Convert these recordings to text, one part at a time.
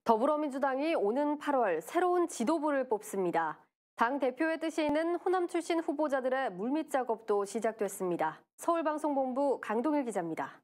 더불어민주당이 오는 8월 새로운 지도부를 뽑습니다. 당 대표의 뜻이 있는 호남 출신 후보자들의 물밑 작업도 시작됐습니다. 서울방송본부 강동일 기자입니다.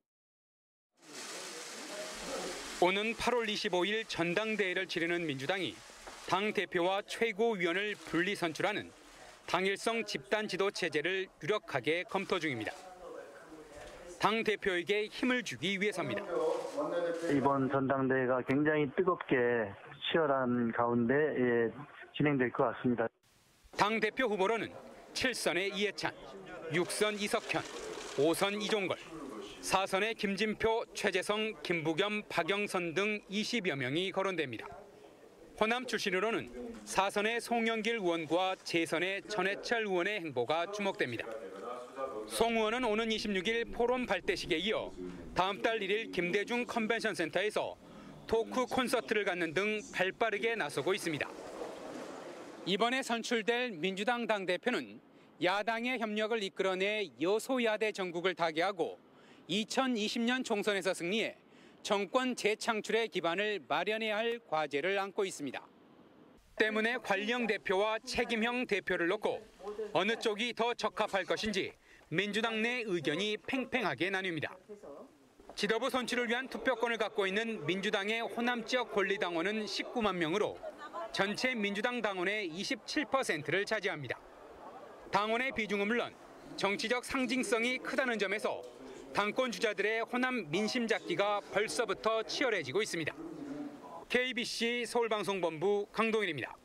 오는 8월 25일 전당대회를 치르는 민주당이 당 대표와 최고위원을 분리 선출하는 당일성 집단 지도 체제를 유력하게 검토 중입니다. 당 대표에게 힘을 주기 위해서입니다. 이번 전당대회가 굉장히 뜨겁게 치열한 가운데 진행될 것 같습니다. 당 대표 후보로는 7선의 이해찬, 6선 이석현, 5선 이종걸, 4선의 김진표, 최재성, 김부겸, 박영선 등 20여 명이 거론됩니다. 호남 출신으로는 4선의 송영길 의원과 재선의 전해철 의원의 행보가 주목됩니다. 송 의원은 오는 26일 포럼 발대식에 이어 다음 달 1일 김대중 컨벤션 센터에서 토크 콘서트를 갖는 등 발빠르게 나서고 있습니다. 이번에 선출될 민주당 당대표는 야당의 협력을 이끌어내 여소야대 전국을 타개하고 2020년 총선에서 승리해 정권 재창출의 기반을 마련해야 할 과제를 안고 있습니다. 때문에 관령 대표와 책임형 대표를 놓고 어느 쪽이 더 적합할 것인지 민주당 내 의견이 팽팽하게 나뉩니다. 지도부 선출을 위한 투표권을 갖고 있는 민주당의 호남 지역 권리당원은 19만 명으로 전체 민주당 당원의 27%를 차지합니다. 당원의 비중은 물론 정치적 상징성이 크다는 점에서 당권 주자들의 호남 민심 잡기가 벌써부터 치열해지고 있습니다. KBC 서울방송본부 강동일입니다.